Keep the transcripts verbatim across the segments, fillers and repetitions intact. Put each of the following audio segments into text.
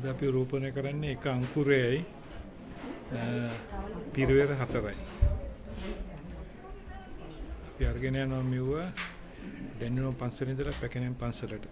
අද අපි රෝපණය කරන්නේ එක අංකුරයයි පිරිවෙර හතරයි. අපි අරගෙන යනවා මෙව්ව දැන්නුම පන්සලේ ඉඳලා පැකණෙන් පන්සලට.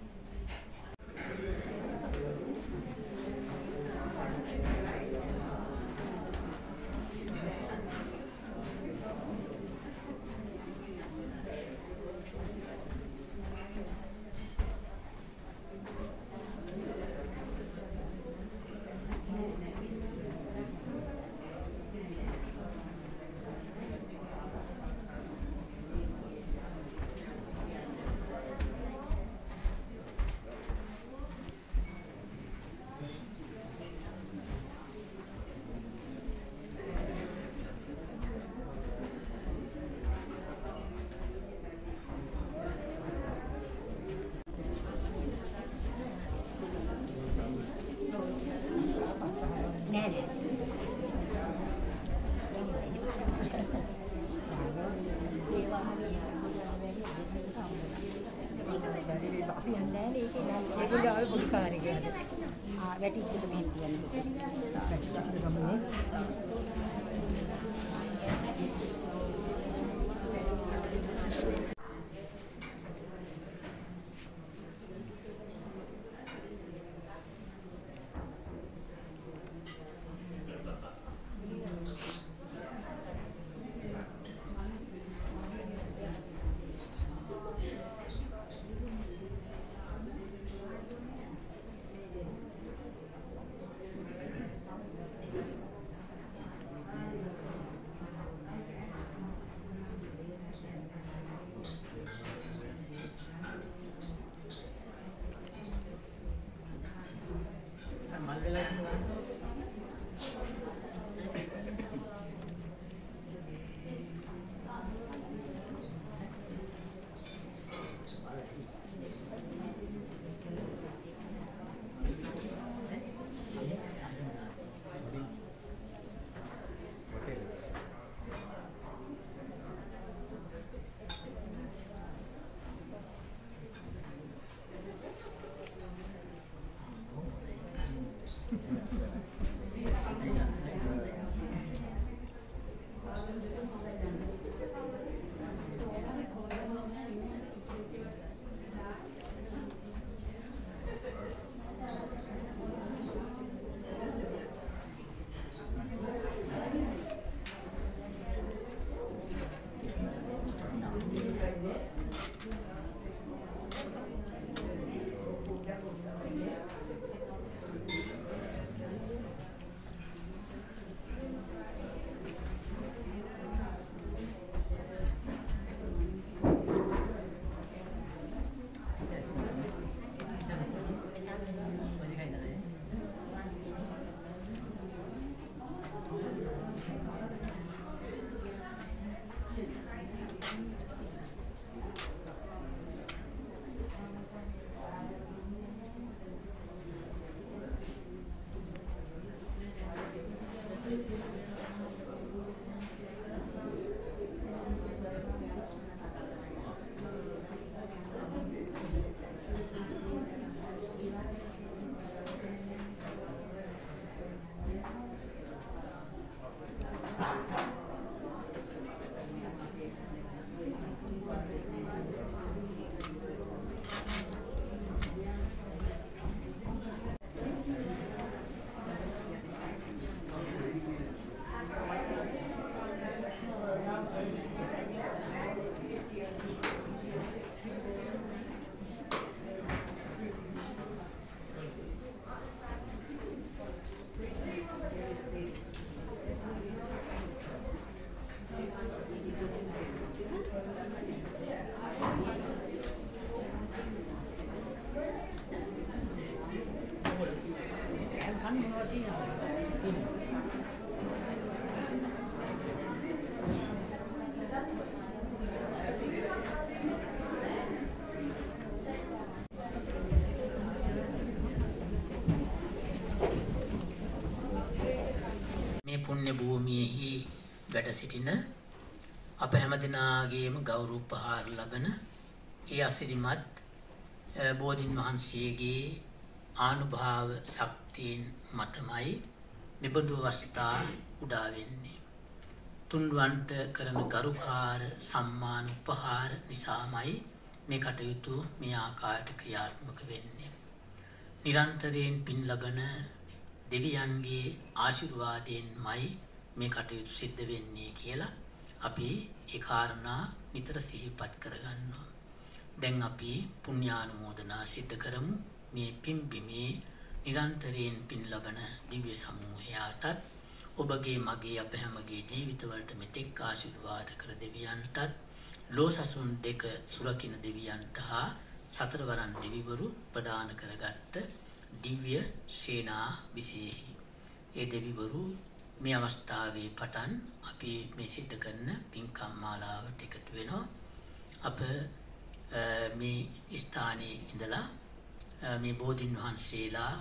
අපි යන්නේ නැහැ මේකේ නෑ ඒගොල්ලෝ ආවේ පොඩි කාර් එකේ හද. ආ වැටිච්චද මෙහෙන් කියන්නේ. වැටිච්චද ගමනේ. මේ පුණ්‍ය භූමියෙහි වැඩ සිටින අප හැමදෙනාගේම ගෞරව උපහාර ලබන ඒ අසිරිමත් බෝධින් වහන්සේගේ ආනුභාව ශක්තිය ප්‍රතිපත්තීන් මතමයි මෙබඳු අවස්ථා උදා වෙන්නේ. තුන්වන්ට කරන ගරුකාර සම්මාන උපහාර නිසාමයි මේ කටයුතු මේ ආකාරයට ක්‍රියාත්මක වෙන්නේ. නිරන්තරයෙන් පින් ලබන දෙවියන්ගේ ආශිර්වාදයෙන්මයි මේ කටයුතු සිද්ධ වෙන්නේ කියලා අපි ඒ කාරණා නිතර සිහිපත් කරගන්නවා. දැන් අපි පුණ්‍යානුමෝදනා සිද්ධ කරමු. මේ පින්බිමේ නිරන්තරයෙන් පින් ලබන දිව්‍ය සමූහයාටත් ඔබගේ මගේ අප හැමගේ ජීවිතවලට මෙතෙක් ආශිර්වාද කර දෙවියන්ටත් ලෝසසුන් දෙක සුරකින්න දෙවියන්ට හා සතරවරන් දෙවිවරු ප්‍රදාන කරගත්ත දිව්‍ය සේනා විශේෂයි. ඒ දෙවිවරු මේ අවස්ථාවේ පටන් අපි මේ සිද්ධ කරන පින්කම් මාලාවට එකතු වෙනවා. අප මේ ස්ථානයේ ඉඳලා මේ බෝධින් වහන්සේලා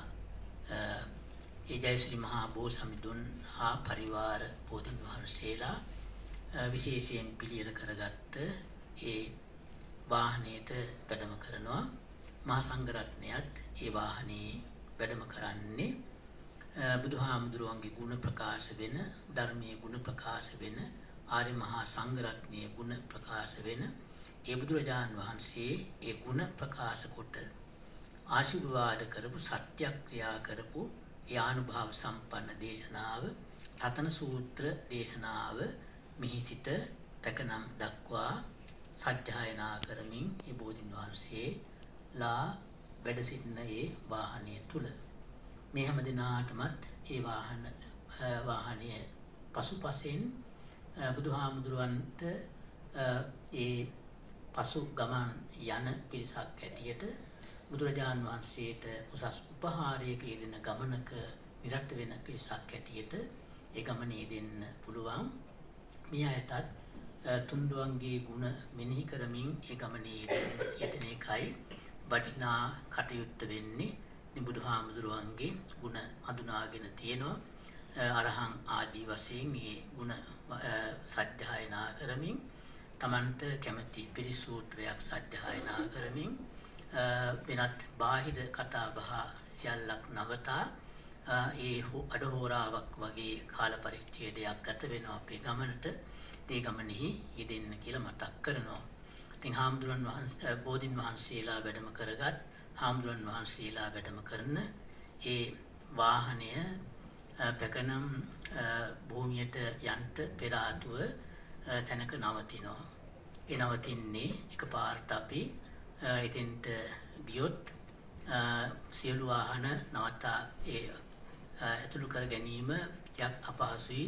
ඒ ජයශ්‍රී මහා බෝසමිඳුන් හා පරිවාර බෝධින් වහන්සේලා විශේෂයෙන් පිළියෙල කරගත්ත ඒ වාහනයට වැඩම කරනවා. මහා සංඝරත්නයත් ඒ වාහනේ වැඩම කරන්නේ බුදුහාමුදුරුවන්ගේ ගුණ ප්‍රකාශ වෙන, ධර්මයේ ගුණ ප්‍රකාශ වෙන, ආර්ය මහා සංඝරත්නයේ ගුණ ප්‍රකාශ වෙන ඒ බුදුරජාන් වහන්සේ ඒ ගුණ ප්‍රකාශ කොට ආශිර්වාද කරපු සත්‍යක්‍රියා කරපු ඒ ආනුභාව සම්පන්න දේශනාව රතන සූත්‍ර දේශනාව මෙහි සිට පැකනම් දක්වා සත්‍යයනා කරමින් ඒ බෝධින් වහන්සේලා වැඩ සිටින ඒ වාහනය තුල මේ හැම දිනාටමත් ඒ වාහන වාහනය පසුපසෙන් බුදුහාමුදුරන්ට ඒ පසු ගමන් යන පිරිසක් ඇටියට බුදුරජාන් වහන්සේට උසස් උපහාරයක යෙදෙන ගමනක නිරත වෙන පිරිසක් ඇටියට ඒ ගමනේ දෙන්න පුළුවන්. මේ අයටත් තුන්දුවන්ගේ ගුණ මෙනෙහි කරමින් ඒ ගමනේ යෙදෙන එකයි වටිනා කටයුත්ත වෙන්නේ. බුදුහාමුදුරුවන්ගේ ගුණ හඳුනාගෙන තියෙනවා. අරහං ආදී වශයෙන් මේ ගුණ සත්‍යයනා කරමින් තමන්ට කැමති පිරිසූත්‍රයක් සත්‍යයනා කරමින් වෙනත් බාහිර කතා බහ සියල්ලක් නවතා ඒ අඩහෝරාවක් වගේ කාල පරිච්ඡේදයක් ගත වෙනවා අපේ ගමනට. ඒ ගමනෙහි යෙදෙන්න කියලා මතක් කරනවා. ඉතින් හාමුදුරන් වහන්සේ බෝධින් වහන්සේලා වැඩම කරගත් හාමුදුරන් වහන්සේලා වැඩම කරන ඒ වාහනය පැකනම් භූමියට යන්ට පෙර ආතුව තැනක නවතිනවා. ඒ නවතින්නේ එකපාරට අපි එතෙන්ට ගියොත් සියලු වාහන නවතා ඒ ඇතුළු කර ගැනීම යක් අපහසුයි.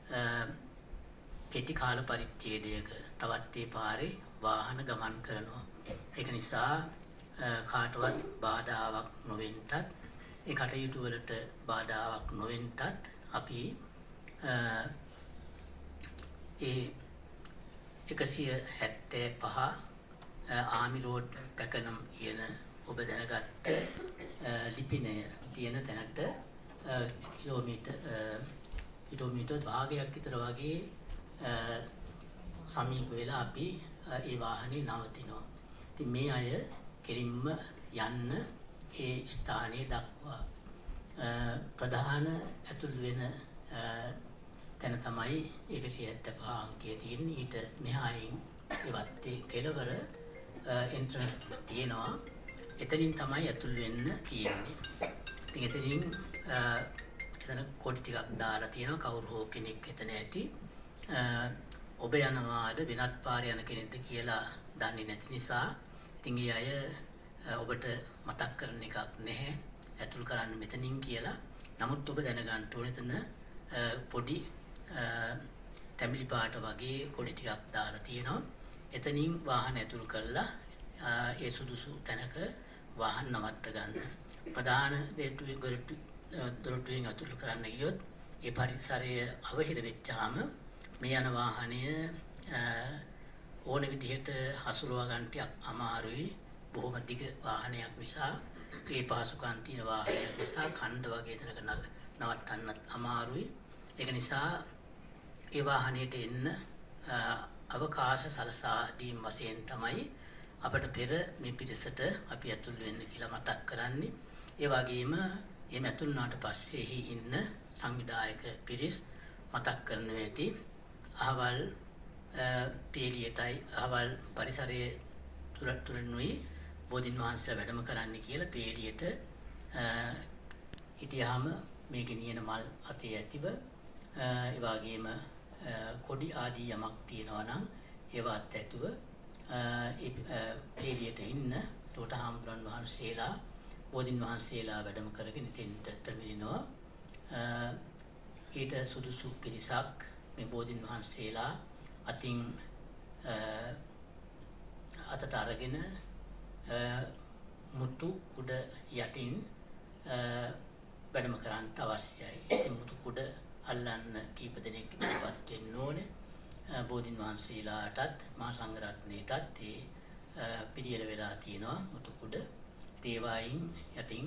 කෙටි කාල පරිච්ඡේදයක තවත් ඒ පාරේ වාහන ගමන් කරනවා. ඒක නිසා කාටවත් බාධාවක් නොවෙන්නත් ඒ කටයුතු වලට බාධාවක් නොවෙන්නත් අපි ඒ එකසිය හැත්තෑ පහ ආමි රෝඩ් පැකනම් කියන ඔබ දැනගත්ත ලිපිනය තියෙන තැනට කිලෝමීටර් කිලෝමීටර් භාගයක් විතර වගේ සමීප වෙලා අපි ඒ වාහනේ නවතිනවා. ඉතින් මේ අය කෙලින්ම යන්න ඒ ස්ථානයේ දක්වා ප්‍රධාන ඇතුළු වෙන තැන තමයි එකසිය හැත්තෑ පහ අංකය තියෙන්නේ. ඊට මෙහායින් ඒවත් ඒ කෙළවර එන්ට්‍රන්ස් තියෙනවා. එතනින් තමයි ඇතුළු වෙන්න තියෙන්නේ. ඉතින් එතනින් එතන කොටි ටිකක් දාලා තියෙනවා. කවුරු හෝ කෙනෙක් එතන ඇති. ඔබ යනවාද වෙනත් පාරේ යන කෙනෙක්ද කියලා දන්නේ නැති නිසා ඉතින් ඒ අය ඔබට මතක් කරන එකක් නැහැ ඇතුල් කරන්න මෙතනින් කියලා. නමුත් ඔබ දැනගන්න ඕනේ එතන පොඩි තැඹිලි පාට වගේ කොටි ටිකක් දාලා තියෙනවා. එතනින් වාහන ඇතුල් කරලා ඒ සුදුසු තැනක වාහන නවත්ත ගන්න. ප්‍රධාන දෙටුවෙන් දොරටුවෙන් ඇතුල් කරන්න ගියොත් ඒ පරිසරය අවහිර වෙච්චාම මේ යන වාහනය ඕන විදිහට හසුරුවා ගන්න ටිකක් අමාරුයි. බොහොම දිග වාහනයක් නිසා ඒ පහසුකම් තියෙන වාහනයක් නිසා ඛණ්ඩ වගේ තැනක නවත්තන්නත් අමාරුයි. ඒක නිසා ඒ වාහනයට එන්න අවකාශ සලසා දීම වශයෙන් තමයි අපිට පෙර මේ පිටසට අපි ඇතුල් වෙන්න කියලා මතක් කරන්නේ. ඒ වගේම එහෙම ඇතුල් වුණාට පස්සේ එහි ඉන්න සංවිධායක පිරිස් මතක් කරනවා ඇති අහවල් පීලියටයි අහවල් පරිසරයේ තුල තුලනුයි බෝධින් වහන්සේලා වැඩම කරන්න කියලා පීලියට හිටියාම මේ ගෙනියන මල් අතේ ඇතිව ඒ වගේම කොඩි ආදී යමක් තියෙනවා නම් ඒවත් ඇතුව ඒ පීලියට ඉන්න තෝට හාමුදුරන් වහන්සේලා බෝධින් වහන්සේලා වැඩම කරගෙන දෙන්නට පැමිණෙනවා. ඊට සුදුසු පිරිසක් මේ බෝධින් වහන්සේලා අතින් අතට අරගෙන මුතු කුඩ යටින් වැඩම කරන්න අවශ්‍යයි. ඒ මුතු කුඩ අල්ලන්න කීප දෙනෙක් ඉදිරිපත් වෙන්න ඕනේ. බෝධින් වහන්සේලාටත් මහා සංඝරත්නයටත් ඒ පිළියෙල වෙලා තියෙනවා මුතු කුඩ. දේවායින් යටින්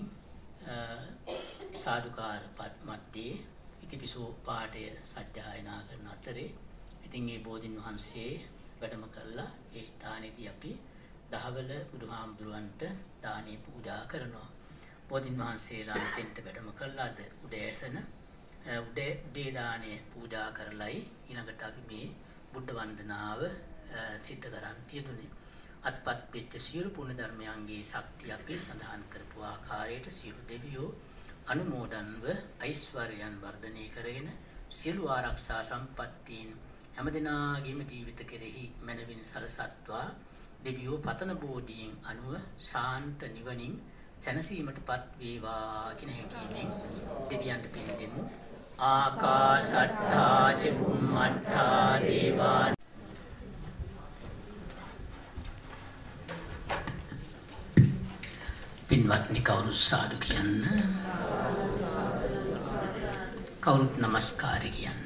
සාදුකාර පත් මැද්දේ ඉතිපිසෝ පාඨය සජ්ජායනා කරන අතරේ ඉතින් මේ බෝධින් වහන්සේ වැඩම කළා. ඒ ස්ථානයේදී අපි දහවල බුදුහාමුදුරන්ට දානේ පූජා කරනවා. බෝධින් වහන්සේලා මෙතෙන්ට වැඩම කළාද උදෑසන උදේ උදේ දානේ පූජා කරලයි ඊළඟට අපි මේ බුද්ධ වන්දනාව සිද්ධ කරන් තියදුනේ. අත්පත් පිට සියලු පුණ්‍ය ධර්මයන්ගේ ශක්තිය අපි සඳහන් කරපු ආකාරයට සියලු දෙවියෝ අනුමෝදන්ව ඓශ්වර්යයන් වර්ධනය කරගෙන සියලු ආරක්ෂා සම්පත්තීන් හැමදිනාගේම ජීවිත කෙරෙහි මනවින් සරසත්වා දෙවියෝ පතන බෝධියෙන් අනුව ශාන්ත නිවනින් සැනසීමටපත් වේවා කියන හැඟීමෙන් දෙවියන්ට පින් දෙමු. ආකාශට්ටා ච බුම්මට්ටා දේවා පින්වත්නි කවුරුත් සාදු කියන්න. කවුරුත් නමස්කාර කියන්න.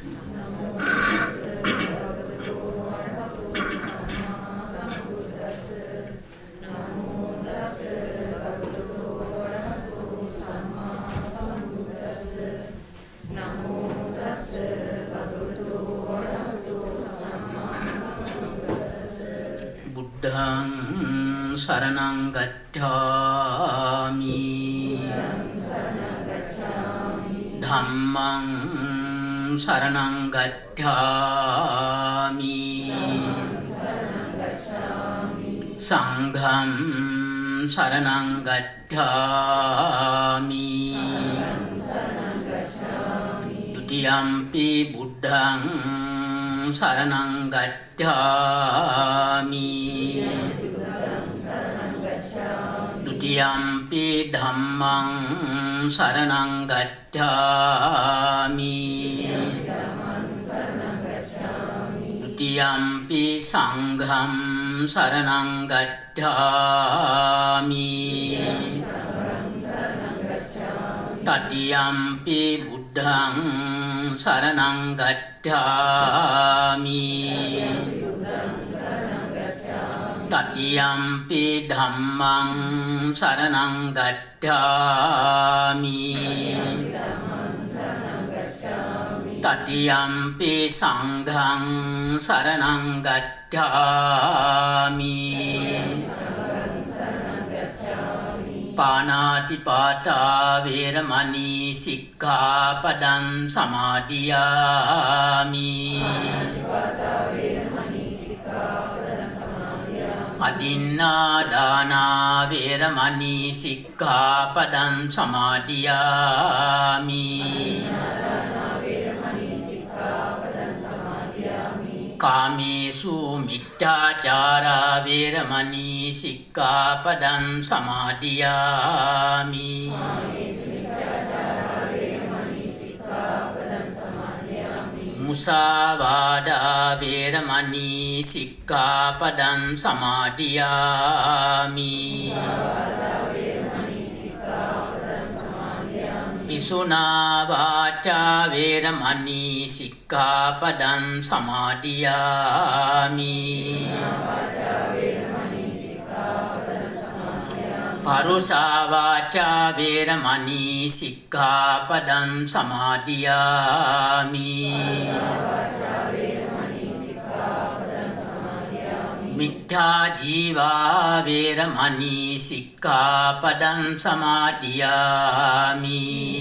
බුද්ධං සරණං ගච්ඡාමි ධම්මං සරණං ගච්ඡාමි සංඝං සරණං ගච්ඡාමි ဒုတိယံ පි බුද්ධං සරණං ගච්ඡාමි ဒုတိယံ පි ධම්මං සරණං ගච්ඡාමි ဒုတိယံ පි සංඝං සරණං ගච්ඡාමි တတိယံ පි බුද්ධං සරණං ගච්ඡාමි တတိယံ පි ධම්මං සරණං ගච්ඡාමි တတိယံ පි සංඝං සරණං ගච්ඡාමි ပါဏာတိပါတာဝေရမဏီสิกขาပဒံ සමාදියාමි อดินนาดานาเวรมณีสิกขาปดังสมาดิยามิกาเมสุมิจฉาจาราเวรมณีสิกขาปดังสมาดิยามิมุสาวาดาเวรมณีสิกขาปดังสมาดิยามิปิสุนาวาจาเวรมณีสิกขาปดังสมาดิยามิปารุสาวาจาเวรมณีสิกขาปดังสมาดิยามิ මිත්‍යා ජීවා වේරමණී සික්ඛාපදං සමාදියාමි.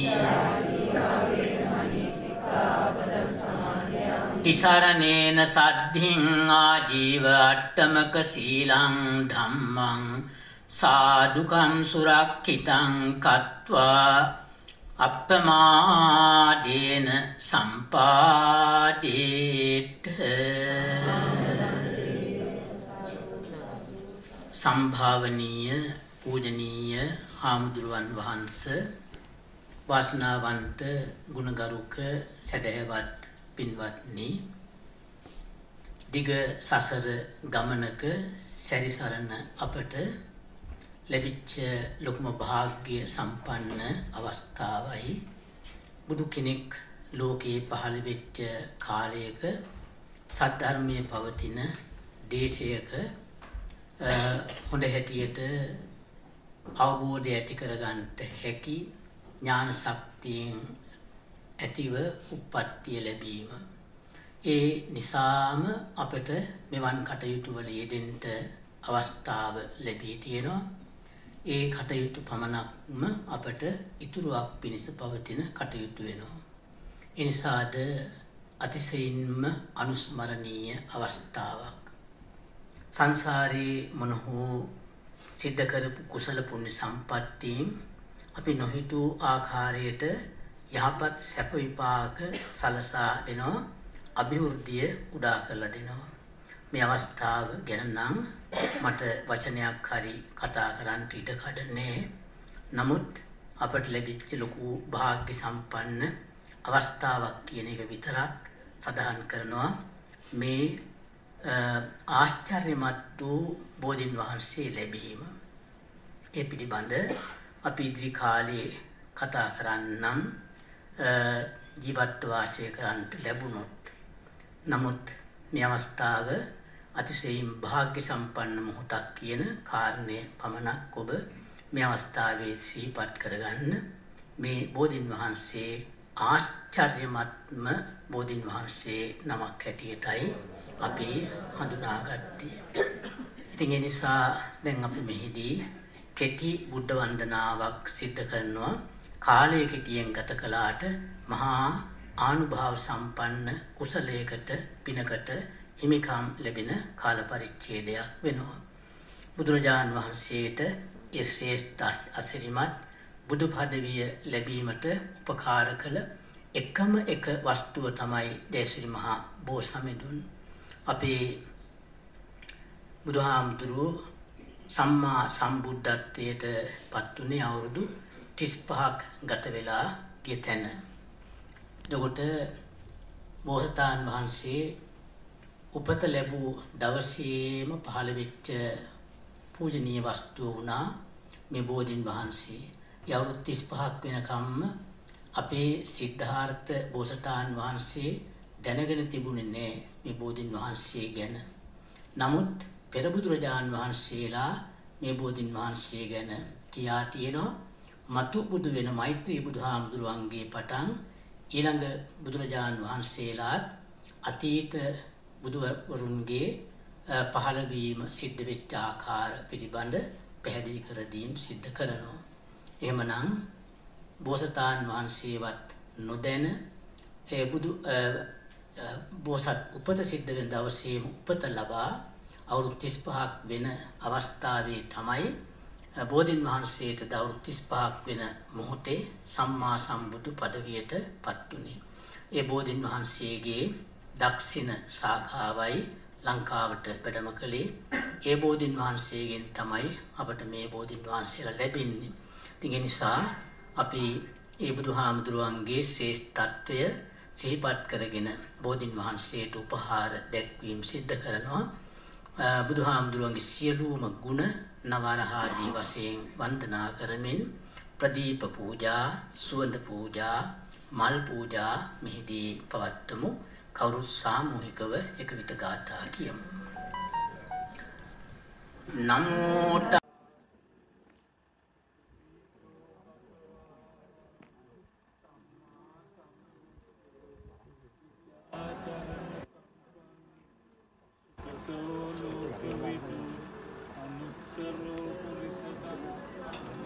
තිසරණේන සද්ධින් ආජීව අට්ඨමක සීලං ධම්මං සාදුකං සුරක්ඛිතං කତ୍වා අප්පමාදේන සම්පාදේත. සම්භාවනීය පූජනීය හාමුදුරුවන් වහන්සේ, වාසනාවන්ත ගුණගරුක සැදැහැවත් පින්වත්නි, දිග සසර ගමනක සැරිසරන අපට ලැබිච්ච ලොකුම භාග්‍ය සම්පන්න අවස්ථාවයි බුදු කෙනෙක් ලෝකේ පහළ වෙච්ච කාලයක සද්ධර්මයේ පවතින දේශයක හොඳ හැටියට අවබෝධය ඇති කරගන්නට හැකි ඥාන ශක්තියෙන් ඇතිව උප්පත්තිය ලැබීම. ඒ නිසාම අපට මෙවන් කටයුතු වල යෙදෙන්න අවස්ථාව ලැබී තියෙනවා. ඒ කටයුතු පමණක්ම අපට ඉතුරුවක් පිණිස පවතින කටයුතු වෙනවා. ඒ නිසාද අතිශයින්ම අනුස්මරණීය අවස්ථාවක්. සංසාරේ මොනහෝ සිද්ධ කරපු කුසල පුණ්‍ය සම්පත්තීන් අපි නොහිතූ ආකාරයට යහපත් සැප විපාක සලසා දෙනවා, අභිවෘද්ධිය උදා කරලා දෙනවා. මේ අවස්ථාව ගැන නම් මට වචනයක් හරි කතා කරන්න ඉඩ කඩන්නේ. නමුත් අපට ලැබිච්ච ලොකු භාග්‍ය සම්පන්න අවස්ථාවක් කියන එක විතරක් සඳහන් කරනවා. මේ ආශ්චර්යමත් වූ බෝධින් වහන්සේ ලැබීම. ඒ පිළිබඳ අපි ඉදිරි කාලේ කතා කරන්නම්, ජීවත් වාසය කරන්නට ලැබුණොත්. නමුත් මේ අවස්ථාව අතිශයින් භාග්‍ය සම්පන්න මොහොතක් කියන කාරණය පමණක් ඔබ මේ අවස්ථාවේ සිහිපත් කරගන්න. මේ බෝධින් වහන්සේ ආශ්චර්යමත්ම බෝධින් වහන්සේ නමක් හැටියටයි අපි හඳුනාගත්තේ. ඉතින් ඒ නිසා දැන් අපි මෙහිදී කෙටි බුද්ධ වන්දනාවක් සිද්ධ කරනවා. කාලය කෙටියෙන් ගත කළාට මහා ආනුභාව සම්පන්න කුසලයකට පිනකට හිමිකම් ලැබෙන කාල පරිච්ඡේදයක් වෙනවා. බුදුරජාන් වහන්සේට ඒ ශ්‍රේෂ්ඨ අසිරිමත් බුදු පදවිය ලැබීමට උපකාර කළ එකම එක වස්තුව තමයි දේශරි මහා බෝසමිඳුන්. අපේ බුදුහාමුදුරුවෝ සම්මා සම්බුද්ධත්වයට පත් වුණේ අවුරුදු තිස් පහක් ගත වෙලා ගිය තැන. එතකොට බෝසතාණන් වහන්සේ උපත ලැබූ දවසේම පහළ වෙච්ච පූජනීය වස්තුව වුණා මේ බෝධින් වහන්සේ. අවුරුදු තිස් පහක් වෙනකම්ම අපේ සිද්ධාර්ථ බෝසතාණන් වහන්සේ දැනගෙන තිබුණේ නෑ මේ බෝධින් වහන්සේ ගැන. නමුත් පෙර බුදුරජාණන් වහන්සේලා මේ බෝධින් වහන්සේ ගැන කියා තියෙනවා. මතු බුදු වෙන මෛත්‍රී බුදුහාමුදුරුවන්ගේ පටන් ඊළඟ බුදුරජාණන් වහන්සේලාත් අතීත බුදුවරුන්ගේ පහළවීම සිද්ධ වෙච්ච ආකාර පිළිබඳ පැහැදිලි කර දීම් සිද්ධ කරනවා. එහෙමනම් බෝසතාණන් වහන්සේවත් නොදැන ඒ බුදු බෝසත් උපත සිද්ධ වෙන දවසේම උපත ලබා අවුරුදු තිස් පහක් වෙන අවස්ථාවේ තමයි බෝධින් වහන්සේට අවුරුදු තිස් පහක් වෙන මොහොතේ සම්මා සම්බුදු පදවියට පත් වුණේ. ඒ බෝධින් වහන්සේගේ දක්ෂින ශාඛාවයි ලංකාවට වැඩම කළේ. ඒ බෝධින් වහන්සේගෙන් තමයි අපට මේ බෝධින් වහන්සේලා ලැබෙන්නේ. ඉතින් ඒ නිසා අපි ඒ බුදුහාමුදුරුවන්ගේ ශ්‍රේෂ්ඨත්වය සිහිපත් කරගෙන බෝධින් වහන්සේට උපහාර දැක්වීම සිද්ධ කරනවා. බුදුහාමුදුරුවන්ගේ සියලුම ගුණ නවරහාදී වශයෙන් වන්දනා කරමින් ප්‍රදීප පූජා, සුවඳ පූජා, මල් පූජා මෙහිදී පවත්වමු. කවුරු සාමූහිකව එක විට ගාථා කියමු. නමෝ Thank you.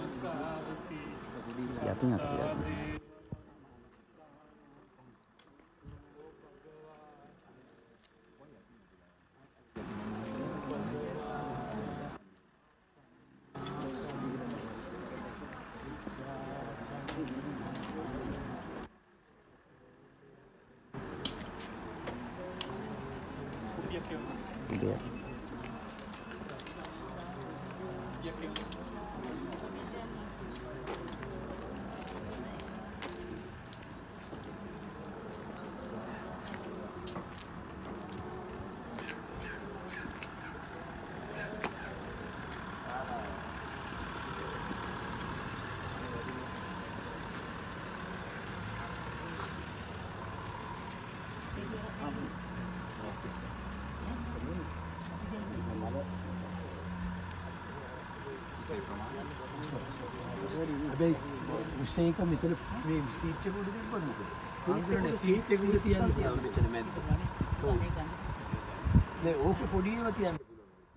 යටින් අතට Yeah. හැබැයි උසේක මෙතන මේ සීට් එක උඩ තිබ්බද මොකද? සාමාන්‍යයෙන් සීට් එක උඩ තියන්න පුළුවන් මෙතන මැද්ද. නේ ඕක පොඩි ඒවා තියන්න පුළුවන්.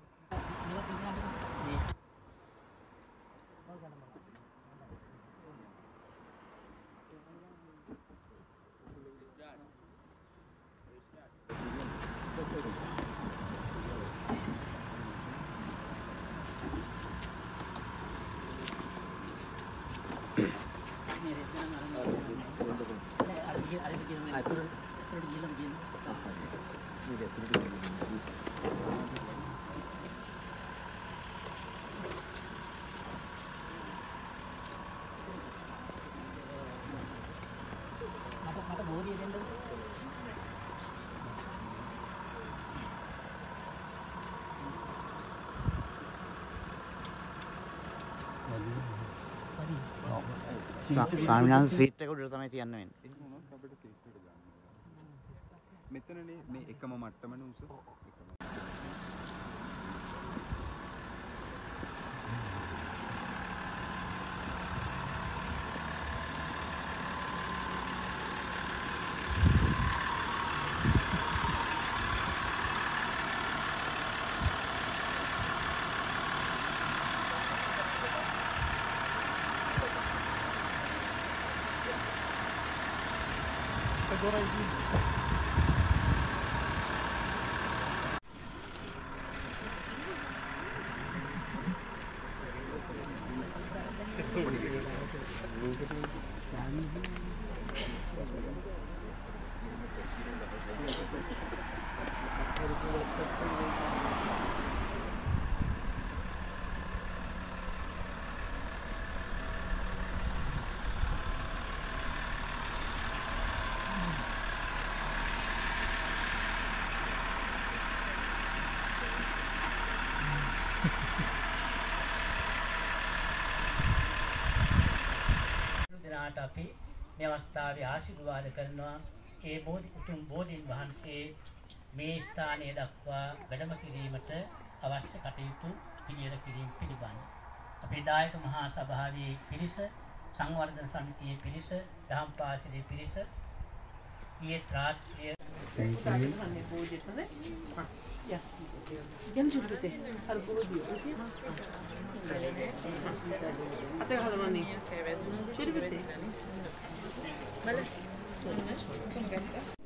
ස්වාමීන් වහන්සේ සීට් එක උඩට තමයි තියන්න වෙන්නේ. ඒක මොනවද අපිට සීට් එකට ගන්න. මෙතනනේ මේ එකම මට්ටමනේ උස. එකම. අපි මේ අවස්ථාවේ ආශිර්වාද කරනවා ඒ බෝධි උතුම් බෝධීන් වහන්සේ මේ ස්ථානයේ දක්වා වැඩම කිරීමට අවශ්‍ය කටයුතු පිළියෙල කිරීම පිළිබඳ අපේ දායක මහා සභාවේ පිරිස සංවර්ධන සමිතියේ පිරිස දහම් පාසලේ පිරිස ඊයේ රාත්‍රිය Jam jumpa teh, harus bulu dia. Apa yang halaman ni? Ciri betul. Mana?